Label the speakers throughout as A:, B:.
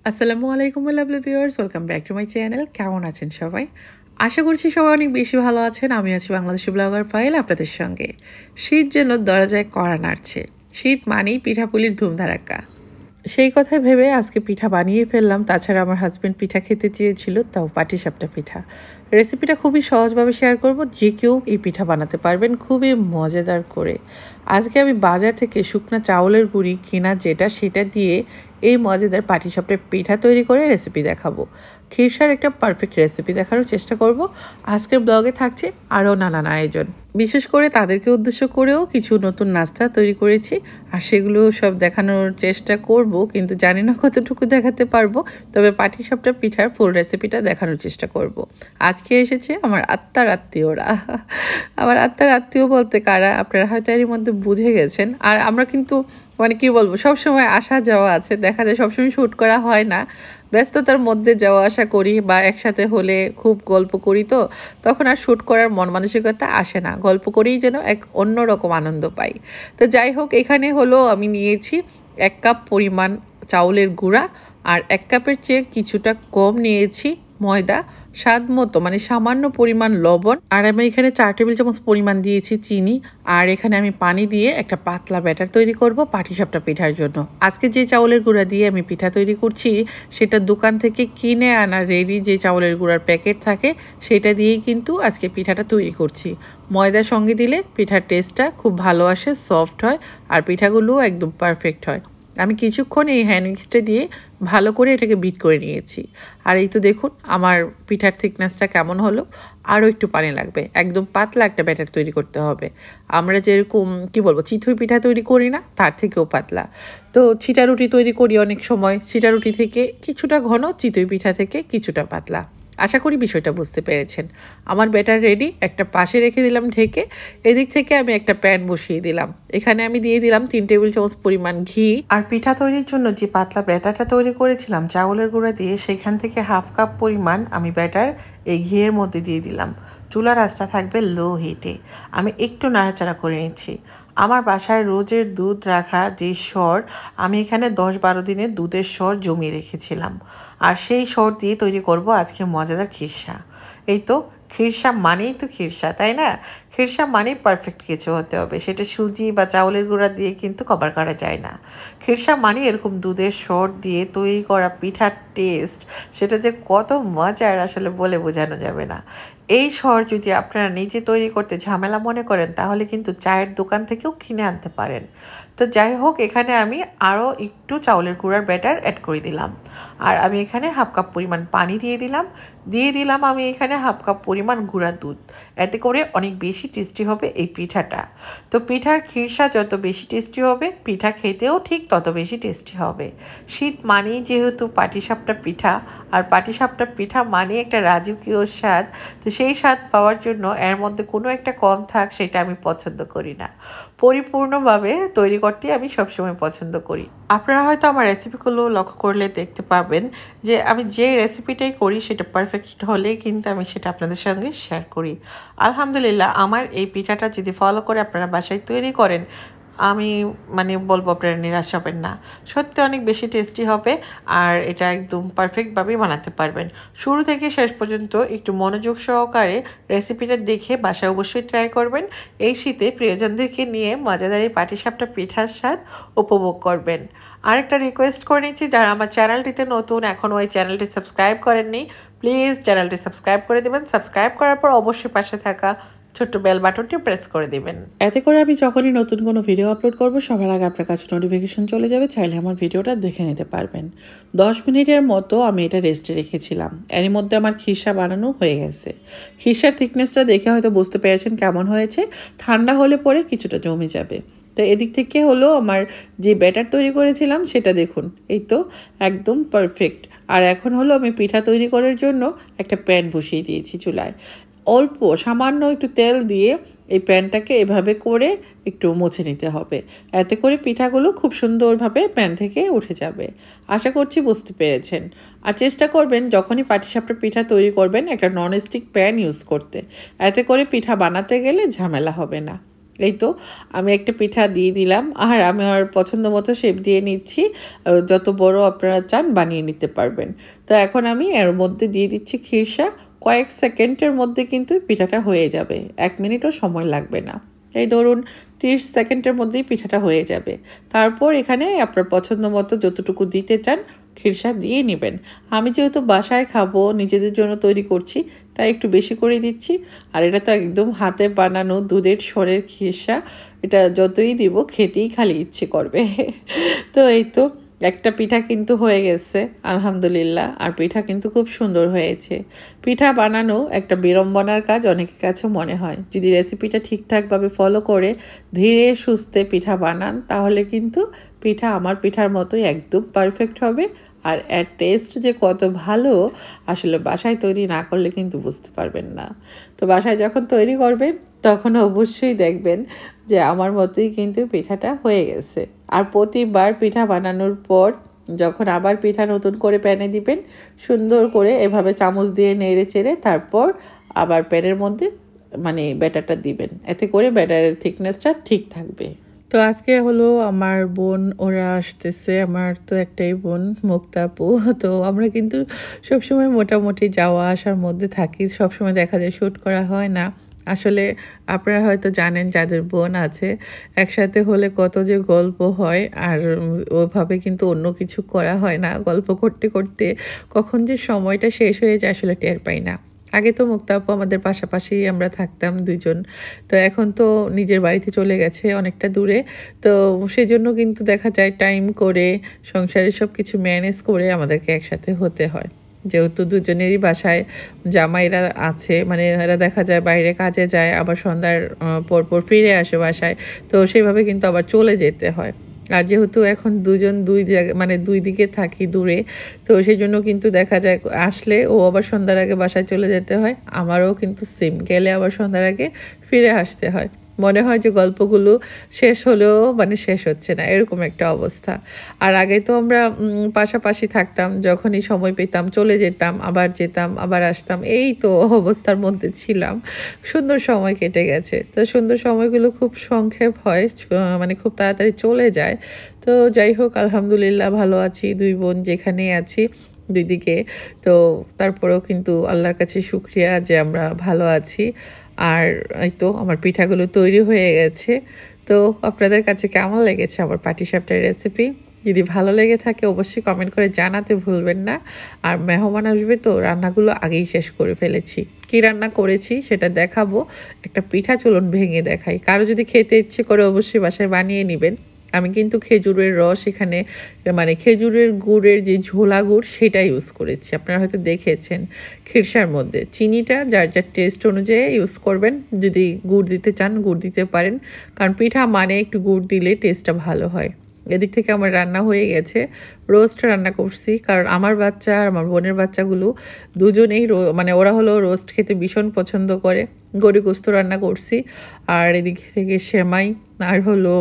A: আসসালামু আলাইকুম lovely viewers, welcome back to my channel. কেমন আছেন সবাই? আশা করছি সবাই অনেক বেশি ভালো আছেন। আমি আছি বাংলাদেশি ব্লগার পায়েল আপনাদের সঙ্গে। শীত যেন দরজায় কড়া নাড়ছে। শীত মানেই পিঠাপুলির ধুমধারাক্কা। সেই কথাই ভেবে আজকে পিঠা বানিয়ে ফেললাম। তাছাড়া আমার হাজব্যান্ড পিঠা খেতে চেয়েছিল, তাও পাটিসাপটা পিঠা। রেসিপিটা খুবই সহজভাবে শেয়ার করব, যে কেউ এই পিঠা বানাতে পারবেন খুবই মজাদার করে। আজকে আমি বাজার থেকে শুকনো চাউলের গুঁড়ি কেনা যেটা, সেটা দিয়ে এই মজাদার পাটিসাপটা পিঠা তৈরি করে রেসিপি দেখাবো। খিরসার একটা পারফেক্ট রেসিপি দেখানোর চেষ্টা করব। আজকের ব্লগে থাকছে আরও নানান আয়োজন, বিশেষ করে তাদেরকে উদ্দেশ্য করেও কিছু নতুন নাস্তা তৈরি করেছি, আর সেগুলো সব দেখানোর চেষ্টা করব, কিন্তু জানি না কতটুকু দেখাতে পারবো। তবে পাটিসাপটা পিঠার ফুল রেসিপিটা দেখানোর চেষ্টা করব। আজকে এসেছে আমার আত্মার আত্মীয়রা। আমার আত্মার আত্মীয় বলতে কারা, আপনারা হয়তো এরই মধ্যে বুঝে গেছেন। আর আমরা কিন্তু মানে কি বলবো, সবসময় আসা যাওয়া আছে, দেখা যায় সবসময় শ্যুট করা হয় না, ব্যস্ততার মধ্যে যাওয়া আসা করি বা একসাথে হলে খুব গল্প করি, তো তখন আর শ্যুট করার মন মানসিকতা আসে না। গল্প করেই যেন এক অন্যরকম আনন্দ পাই। তো যাই হোক, এখানে হলো আমি নিয়েছি 1 কাপ পরিমাণ চাউলের গুঁড়া, আর 1 কাপের চেয়ে কিছুটা কম নিয়েছি ময়দা, স্বাদ মতো মানে সামান্য পরিমাণ লবণ, আর আমি এখানে 4 টেবিল চামচ পরিমাণ দিয়েছি চিনি। আর এখানে আমি পানি দিয়ে একটা পাতলা ব্যাটার তৈরি করব পাটিসাপটা পিঠার জন্য। আজকে যে চাউলের গুঁড়া দিয়ে আমি পিঠা তৈরি করছি, সেটা দোকান থেকে কিনে আনা রেডি যে চাউলের গুঁড়ার প্যাকেট থাকে, সেটা দিয়েই কিন্তু আজকে পিঠাটা তৈরি করছি। ময়দার সঙ্গে দিলে পিঠার টেস্টটা খুব ভালো আসে, সফট হয়, আর পিঠাগুলোও একদম পারফেক্ট হয়। আমি কিছুক্ষণ এই হ্যান্ড মিক্সটা দিয়ে ভালো করে এটাকে বিট করে নিয়েছি। আর এই তো দেখুন আমার পিঠার থিকনেসটা কেমন হলো। আরও একটু পানি লাগবে, একদম পাতলা একটা ব্যাটার তৈরি করতে হবে। আমরা যেরকম কি বলবো চিতই পিঠা তৈরি করি না, তার থেকেও পাতলা। তো ছিটা রুটি তৈরি করি অনেক সময়, ছিটা রুটি থেকে কিছুটা ঘন, চিতই পিঠা থেকে কিছুটা পাতলা। আশা করি বিষয়টা বুঝতে পেরেছেন। আমার ব্যাটার রেডি, একটা পাশে রেখে দিলাম ঢেকে। এদিক থেকে আমি একটা প্যান বসিয়ে দিলাম। এখানে আমি দিয়ে দিলাম 3 টেবিল চামচ পরিমাণ ঘি। আর পিঠা তৈরির জন্য যে পাতলা ব্যাটারটা তৈরি করেছিলাম চাউলের গুঁড়া দিয়ে, সেখান থেকে 1/2 কাপ পরিমাণ আমি ব্যাটার এই ঘিয়ের মধ্যে দিয়ে দিলাম। চুলার আঁচটা থাকবে লো হিটে। আমি একটু নাড়াচাড়া করে নিচ্ছি। আমার বাসায় রোজের দুধ রাখা যে সর, আমি এখানে 10-12 দিনের দুধের সর জমিয়ে রেখেছিলাম, আর সেই সর দিয়ে তৈরি করব আজকে মজাদার খিরসা। এই তো, খিরসা মানেই তো খিরসা, তাই না? খিরসা মানেই পারফেক্ট কিছু হতে হবে, সেটা সুজি বা চাউলের গুঁড়া দিয়ে কিন্তু কভার করা যায় না। খিরসা মানে এরকম দুধের সর দিয়ে তৈরি করা পিঠার টেস্ট, সেটা যে কত মজার আসলে বলে বোঝানো যাবে না। এই সর যদি আপনারা নিজে তৈরি করতে ঝামেলা মনে করেন, তাহলে কিন্তু চায়ের দোকান থেকেও কিনে আনতে পারেন। তো যাই হোক, এখানে আমি আরও একটু চাউলের গুঁড়ার ব্যাটার অ্যাড করে দিলাম। আর আমি এখানে 1/2 কাপ পরিমাণ পানি দিয়ে দিলাম আমি এখানে 1/2 কাপ পরিমাণ গুঁড়া দুধ। এতে করে অনেক বেশি টেস্টি হবে এই পিঠাটা। তো পিঠার খিরসা যত বেশি টেস্টি হবে, পিঠা খেতেও ঠিক তত বেশি টেস্টি হবে। শীত মানেই যেহেতু পাটিসাপটা পিঠা, আর পাটিসাপটা পিঠা মানে একটা রাজকীয় স্বাদ, তো সেই স্বাদ পাওয়ার জন্য এর মধ্যে কোনো একটা কম থাক সেটা আমি পছন্দ করি না। পরিপূর্ণভাবে তৈরি করতে আমি সবসময় পছন্দ করি। আপনারা হয়তো আমার রেসিপিগুলো লক্ষ্য করলে দেখতে পাবেন যে আমি যে রেসিপিটাই করি সেটা পারফেক্ট হলেই কিন্তু আমি সেটা আপনাদের সঙ্গে শেয়ার করি। আলহামদুলিল্লাহ, আমার এই পিঠাটা যদি ফলো করে আপনারা বাসায় তৈরি করেন, আমি মানে বলবো আপনারা নিরাশ হবেন না। সত্যি অনেক বেশি টেস্টি হবে, আর এটা একদম পারফেক্টভাবেই বানাতে পারবেন। শুরু থেকে শেষ পর্যন্ত একটু মনোযোগ সহকারে রেসিপিটা দেখে বাসায় অবশ্যই ট্রাই করবেন। এই শীতে প্রিয়জনদেরকে নিয়ে মজাদার এই পাটিসাপটা পিঠার স্বাদ উপভোগ করবেন। আরেকটা রিকোয়েস্ট করে নিচ্ছি, যারা আমার চ্যানেলটিতে নতুন, এখনও ওই চ্যানেলটি সাবস্ক্রাইব করেননি, প্লিজ চ্যানেলটি সাবস্ক্রাইব করে দেবেন। সাবস্ক্রাইব করার পর অবশ্যই পাশে থাকা ছোট্ট বেল বাটনটি প্রেস করে দেবেন। এতে করে আমি যখনই নতুন কোনো ভিডিও আপলোড করব, সবার আগে আপনার কাছে নোটিফিকেশন চলে যাবে, চাইলে আমার ভিডিওটা দেখে নিতে পারবেন। 10 মিনিটের মতো আমি এটা রেস্টে রেখেছিলাম। এর মধ্যে আমার খিরসা বানানো হয়ে গেছে। খিরসার থিকনেসটা দেখে হয়তো বুঝতে পেরেছেন কেমন হয়েছে। ঠান্ডা হলে পরে কিছুটা জমে যাবে। তো এদিক থেকে হলো আমার যে ব্যাটার তৈরি করেছিলাম সেটা দেখুন, এই তো একদম পারফেক্ট। আর এখন হলো আমি পিঠা তৈরি করার জন্য একটা প্যান বসিয়ে দিয়েছি চুলায়। অল্প সামান্য একটু তেল দিয়ে এই প্যানটাকে এভাবে করে একটু মুছে নিতে হবে। এতে করে পিঠাগুলো খুব সুন্দরভাবে প্যান থেকে উঠে যাবে। আশা করছি বুঝতে পেরেছেন। আর চেষ্টা করবেন যখনই পাটিসাপটা পিঠা তৈরি করবেন একটা ননস্টিক প্যান ইউজ করতে। এতে করে পিঠা বানাতে গেলে ঝামেলা হবে না। এই তো আমি একটা পিঠা দিয়ে দিলাম, আর আমি আমার পছন্দ মতো শেপ দিয়ে নিচ্ছি। যত বড় আপনারা চান বানিয়ে নিতে পারবেন। তো এখন আমি এর মধ্যে দিয়ে দিচ্ছি খিরসা। কয়েক সেকেন্ডের মধ্যে কিন্তু পিঠাটা হয়ে যাবে, 1 মিনিটও সময় লাগবে না। এই ধরুন 30 সেকেন্ডের মধ্যেই পিঠাটা হয়ে যাবে। তারপর এখানে আপনার পছন্দ মতো যতটুকু দিতে চান খিরসা দিয়ে নেবেন। আমি যেহেতু বাসায় খাবো, নিজেদের জন্য তৈরি করছি, তাই একটু বেশি করে দিচ্ছি। আর এটা তো একদম হাতে বানানো দুধের সরের খিরসা, এটা যতই দিব খেতেই খালি ইচ্ছে করবে। তো এই তো একটা পিঠা কিন্তু হয়ে গেছে আলহামদুলিল্লাহ, আর পিঠা কিন্তু খুব সুন্দর হয়েছে। পিঠা বানানো একটা বিড়ম্বনার কাজ অনেকের কাছে মনে হয়। যদি রেসিপিটা ঠিকঠাকভাবে ফলো করে ধীরে সুস্থে পিঠা বানান, তাহলে কিন্তু পিঠা আমার পিঠার মতোই একদম পারফেক্ট হবে। আর এর টেস্ট যে কত ভালো, আসলে বাসায় তৈরি না করলে কিন্তু বুঝতে পারবেন না। তো বাসায় যখন তৈরি করবেন তখন অবশ্যই দেখবেন যে আমার মতোই কিন্তু পিঠাটা হয়ে গেছে। আর প্রতিবার পিঠা বানানোর পর যখন আবার পিঠা নতুন করে প্যানে দিবেন, সুন্দর করে এভাবে চামচ দিয়ে নেড়ে চেড়ে তারপর আবার প্যানের মধ্যে মানে ব্যাটারটা দিবেন, এতে করে ব্যাটারের থিকনেসটা ঠিক থাকবে। তো আজকে হলো আমার বোন ওরা আসতেছে, আমার তো একটাই বোন মুক্তা আপু। তো আমরা কিন্তু সবসময় মোটামুটি যাওয়া আসার মধ্যে থাকি, সবসময় দেখা যায় শ্যুট করা হয় না। আসলে আপনারা হয়তো জানেন যাদের বোন আছে, একসাথে হলে কত যে গল্প হয়, আর ওভাবে কিন্তু অন্য কিছু করা হয় না। গল্প করতে করতে কখন যে সময়টা শেষ হয়ে যায় আসলে টের পাই না। আগে তো মুক্তা আপু আমাদের পাশাপাশি আমরা থাকতাম দুজন, তো এখন তো নিজের বাড়িতে চলে গেছে অনেকটা দূরে। তো সেজন্য কিন্তু দেখা যায় টাইম করে সংসারের সব কিছু ম্যানেজ করে আমাদেরকে একসাথে হতে হয়। যেহেতু দুজনেরই বাসায় জামাইরা আছে, মানে এরা দেখা যায় বাইরে কাজে যায়, আবার সন্ধ্যার পরপর ফিরে আসে বাসায়, তো সেভাবে কিন্তু আবার চলে যেতে হয়। আর যেহেতু এখন দুজন দুই জায়গা মানে দুই দিকে থাকি দূরে, তো সেই জন্য কিন্তু দেখা যায় আসলে ও আবার সন্ধ্যার আগে বাসায় চলে যেতে হয়, আমারও কিন্তু সেম গেলে আবার সন্ধ্যার আগে ফিরে আসতে হয়। মনে হয় যে গল্পগুলো শেষ হলেও মানে শেষ হচ্ছে না, এরকম একটা অবস্থা। আর আগে তো আমরা পাশাপাশি থাকতাম, যখনই সময় পেতাম চলে যেতাম, আবার যেতাম আবার আসতাম, এই তো অবস্থার মধ্যে ছিলাম। সুন্দর সময় কেটে গেছে। তো সুন্দর সময়গুলো খুব সংক্ষেপ হয়, মানে খুব তাড়াতাড়ি চলে যায়। তো যাই হোক আলহামদুলিল্লাহ ভালো আছি, দুই বোন যেখানেই আছি দুই দিকে। তো তারপরেও কিন্তু আল্লাহর কাছে শুকরিয়া যে আমরা ভালো আছি। আর এই তো আমার পিঠাগুলো তৈরি হয়ে গেছে। তো আপনাদের কাছে কেমন লেগেছে আমার পাটিসাপটার রেসিপি? যদি ভালো লেগে থাকে অবশ্যই কমেন্ট করে জানাতে ভুলবেন না। আর মেহমান আসবে তো রান্নাগুলো আগেই শেষ করে ফেলেছি। কী রান্না করেছি সেটা দেখাবো, একটা পিঠা চলুন ভেঙে দেখাই। কারো যদি খেতে ইচ্ছে করে অবশ্যই বাসায় বানিয়ে নেবেন। আমি কিন্তু খেজুরের রস এখানে মানে খেজুরের গুড়ের যে ঝোলা গুড় সেটা ইউজ করেছি। আপনারা হয়তো দেখেছেন খিরসার মধ্যে। চিনিটা যার যার টেস্ট অনুযায়ী ইউজ করবেন, যদি গুড় দিতে চান গুড় দিতে পারেন, কারণ পিঠা মানে একটু গুড় দিলে টেস্টটা ভালো হয়। এদিক থেকে আমার রান্না হয়ে গেছে। রোস্ট রান্না করছি, কারণ আমার বাচ্চা আর আমার বোনের বাচ্চাগুলো দুজনেই মানে ওরা হলো রোস্ট খেতে ভীষণ পছন্দ করে। গরু গোস্ত রান্না করছি, আর এদিক থেকে সেমাই, আর হলো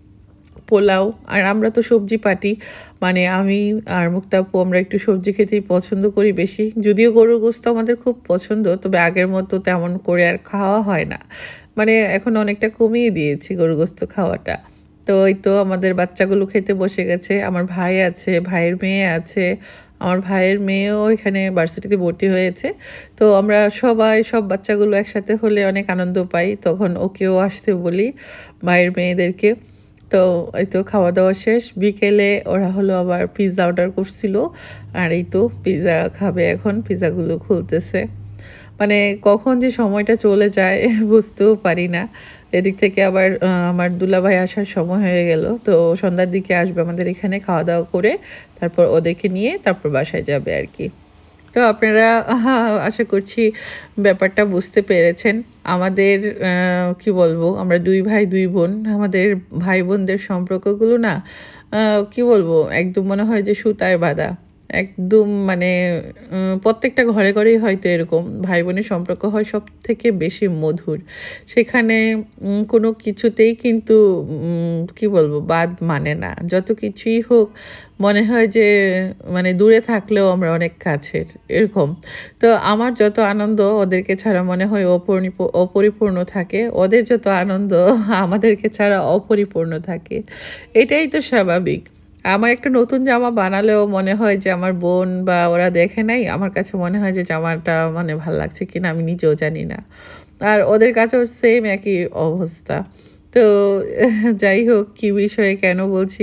A: পোলাও। আর আমরা তো সবজি পাটি, মানে আমি আর মুক্তা আপু আমরা একটু সবজি খেতেই পছন্দ করি বেশি। যদিও গরুর গোস্ত আমাদের খুব পছন্দ, তবে আগের মতো তেমন করে আর খাওয়া হয় না, মানে এখন অনেকটা কমিয়ে দিয়েছি গরুর গোস্ত খাওয়াটা। তো এই তো আমাদের বাচ্চাগুলো খেতে বসে গেছে। আমার ভাই আছে, ভাইয়ের মেয়ে আছে, আমার ভাইয়ের মেয়েও এখানে ভার্সিটিতে ভর্তি হয়েছে। তো আমরা সবাই সব বাচ্চাগুলো একসাথে হলে অনেক আনন্দ পাই, তখন ওকেও আসতে বলি ভাইয়ের মেয়েদেরকে। তো এই তো খাওয়া দাওয়া শেষ, বিকেলে ওরা হলো আবার পিৎজা অর্ডার করছিল, আর এই তো পিৎজা খাবে এখন, পিৎজাগুলো খুলতেছে। মানে কখন যে সময়টা চলে যায় বুঝতেও পারি না। এদিক থেকে আবার আমার দুলাভাই আসার সময় হয়ে গেল, তো সন্ধ্যার দিকে আসবে আমাদের এখানে, খাওয়া দাওয়া করে তারপর ওদেরকে নিয়ে তারপর বাসায় যাবে আর কি। তো আপনারা আশা করছি ব্যাপারটা বুঝতে পেরেছেন। আমাদের কি বলবো, আমরা দুই ভাই দুই বোন, আমাদের ভাই বোনদের সম্পর্কগুলো না কি বলবো একদম মনে হয় যে সুতায় বাঁধা। একদম মানে প্রত্যেকটা ঘরে ঘরেই হয়তো এরকম ভাই বোনের সম্পর্ক হয় সব থেকে বেশি মধুর। সেখানে কোনো কিছুতেই কিন্তু কি বলবো বাদ মানে না। যত কিছুই হোক মনে হয় যে মানে দূরে থাকলেও আমরা অনেক কাছের এরকম। তো আমার যত আনন্দ ওদেরকে ছাড়া মনে হয় অপরিপূর্ণ থাকে, ওদের যত আনন্দ আমাদেরকে ছাড়া অপরিপূর্ণ থাকে। এটাই তো স্বাভাবিক। আমার একটা নতুন জামা বানালেও মনে হয় যে আমার বোন বা ওরা দেখে নাই, আমার কাছে মনে হয় যে জামাটা মানে ভাল লাগছে কিনা আমি নিজেও জানি না। আর ওদের কাছেও সেম একই অবস্থা। তো যাই হোক, কী বিষয়ে কেন বলছি,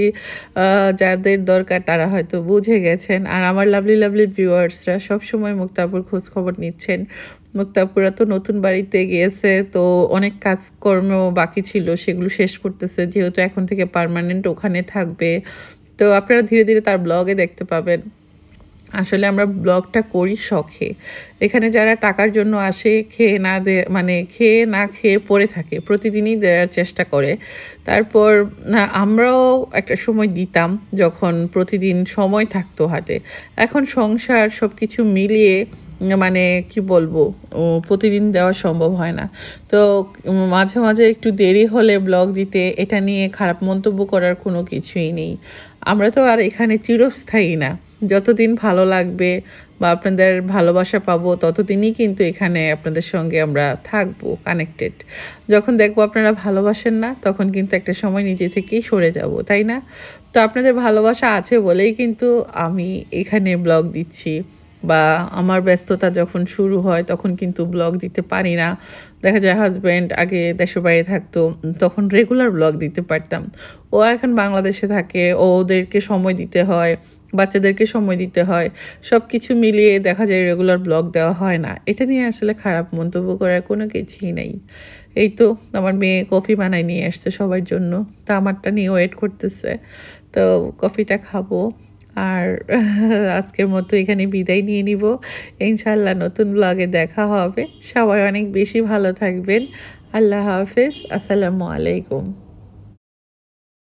A: যাদের দরকার তারা হয়তো বুঝে গেছেন। আর আমার লাভলি লাভলি ভিউয়ার্সরা সবসময় মুক্তাপুর খোঁজখবর নিচ্ছেন। মুক্তাপুরা তো নতুন বাড়িতে গিয়েছে, তো অনেক কাজকর্ম বাকি ছিল, সেগুলো শেষ করতেছে, যেহেতু এখন থেকে পার্মানেন্ট ওখানে থাকবে। তো আপনারা ধীরে ধীরে তার ব্লগে দেখতে পাবেন। আসলে আমরা ব্লগটা করি শখে। এখানে যারা টাকার জন্য আসে, খেয়ে না মানে খেয়ে না খেয়ে পড়ে থাকে, প্রতিদিনই দেওয়ার চেষ্টা করে। তারপর আমরাও একটা সময় দিতাম যখন প্রতিদিন সময় থাকতো হাতে। এখন সংসার সব কিছু মিলিয়ে মানে কি বলবো, প্রতিদিন দেওয়া সম্ভব হয় না। তো মাঝে মাঝে একটু দেরি হলে ব্লগ দিতে, এটা নিয়ে খারাপ মন্তব্য করার কোনো কিছুই নেই। আমরা তো আর এখানে চিরস্থায়ী না। যতদিন ভালো লাগবে বা আপনাদের ভালোবাসা পাবো ততদিনই কিন্তু এখানে আপনাদের সঙ্গে আমরা থাকবো কানেক্টেড। যখন দেখবো আপনারা ভালোবাসেন না, তখন কিন্তু একটা সময় নিজে থেকেই সরে যাব, তাই না? তো আপনাদের ভালোবাসা আছে বলেই কিন্তু আমি এখানে ব্লগ দিচ্ছি। বা আমার ব্যস্ততা যখন শুরু হয় তখন কিন্তু ব্লগ দিতে পারি না। দেখা যায় হাজব্যান্ড আগে দেশের বাইরে থাকতো, তখন রেগুলার ব্লগ দিতে পারতাম। ও এখন বাংলাদেশে থাকে, ওদেরকে সময় দিতে হয়, বাচ্চাদেরকে সময় দিতে হয়, সব কিছু মিলিয়ে দেখা যায় রেগুলার ব্লগ দেওয়া হয় না। এটা নিয়ে আসলে খারাপ মন্তব্য করার কোনো কিছুই নেই। এই তো আমার মেয়ে কফি বানায় নিয়ে আসছে সবার জন্য, তা আমারটা নিয়ে ওয়েট করতেছে। তো কফিটা খাবো। আর আজকের মতো এখানে বিদায় নিয়ে নিব। ইনশাল্লাহ নতুন ব্লগে দেখা হবে। সবাই অনেক বেশি ভালো থাকবেন। আল্লাহ হাফেজ। আসসালামু আলাইকুম।